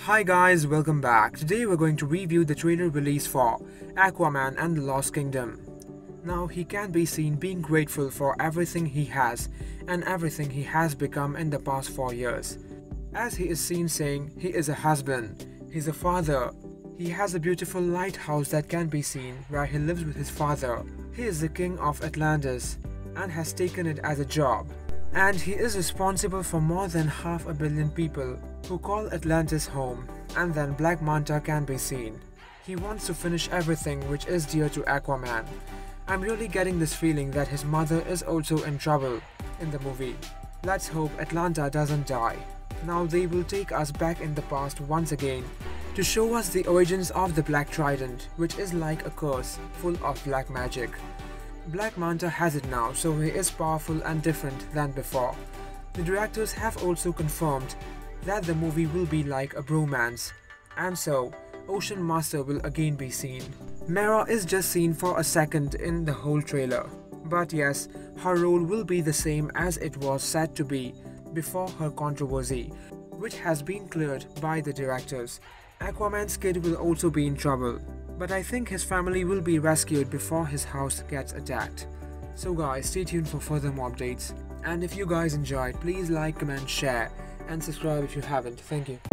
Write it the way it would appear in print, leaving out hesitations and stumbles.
Hi guys, welcome back. Today we're going to review the trailer release for Aquaman and the Lost Kingdom. Now he can be seen being grateful for everything he has and everything he has become in the past 4 years. As he is seen saying he is a husband, he's a father, he has a beautiful lighthouse that can be seen where he lives with his father. He is the king of Atlantis and has taken it as a job. And he is responsible for more than 500 million people who call Atlantis home. And then Black Manta can be seen. He wants to finish everything which is dear to Aquaman. I'm really getting this feeling that his mother is also in trouble in the movie. Let's hope Atlanta doesn't die. Now they will take us back in the past once again to show us the origins of the Black Trident, which is like a curse full of black magic. Black Manta has it now, so he is powerful and different than before. The directors have also confirmed that the movie will be like a bromance, and so Ocean Master will again be seen. Mera is just seen for a second in the whole trailer, but yes, her role will be the same as it was said to be before her controversy, which has been cleared by the directors. Aquaman's kid will also be in trouble, but I think his family will be rescued before his house gets attacked. So guys, stay tuned for further more updates, and if you guys enjoyed, please like, comment, share and subscribe if you haven't. Thank you.